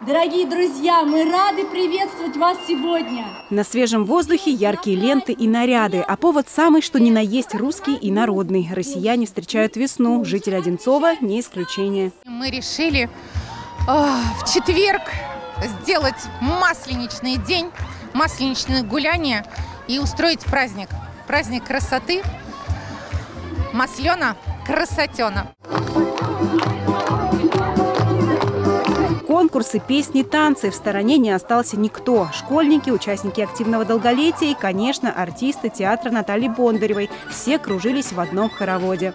Дорогие друзья, мы рады приветствовать вас сегодня. На свежем воздухе яркие ленты и наряды. А повод самый, что ни на есть, русский и народный. Россияне встречают весну. Жители Одинцова не исключение. Мы решили в четверг сделать масленичный день, масленичное гуляние и устроить праздник. Праздник красоты. Маслена красотена. Конкурсы, песни, танцы. В стороне не остался никто. Школьники, участники активного долголетия и, конечно, артисты театра Натальи Бондаревой. Все кружились в одном хороводе.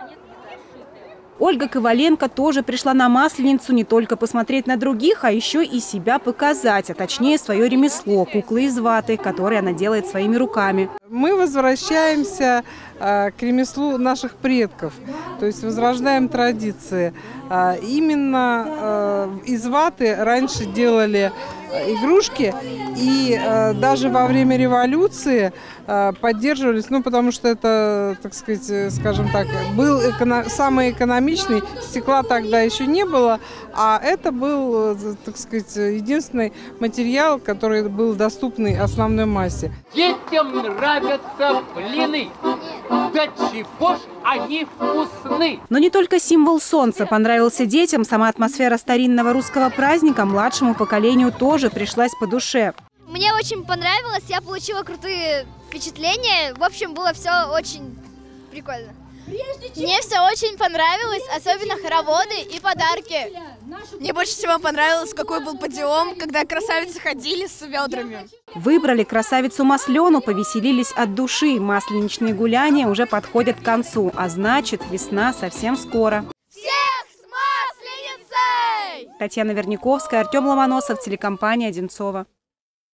Ольга Коваленко тоже пришла на Масленицу не только посмотреть на других, а еще и себя показать, а точнее свое ремесло – куклы из ваты, которые она делает своими руками. Мы возвращаемся к ремеслу наших предков, то есть возрождаем традиции. Именно из ваты раньше делали игрушки, и даже во время революции поддерживались, потому что это, так сказать, скажем так, был самый экономичный, стекла тогда еще не было, а это был, так сказать, единственный материал, который был доступный основной массе. Детям нравятся блины, да чего ж они вкусны. Но не только символ солнца понравился детям, сама атмосфера старинного русского праздника младшему поколению тоже пришлась по душе. Мне очень понравилось, я получила крутые впечатления. В общем, было все очень прикольно. Мне все очень понравилось, особенно хороводы и подарки. Мне больше всего понравилось, какой был подъем, когда красавицы ходили с ведрами. Выбрали красавицу Маслену, повеселились от души. Масленичные гуляния уже подходят к концу, а значит, весна совсем скоро. Всех с Масленицей! Татьяна Верняковская, Артем Ломоносов, телекомпания «Одинцово».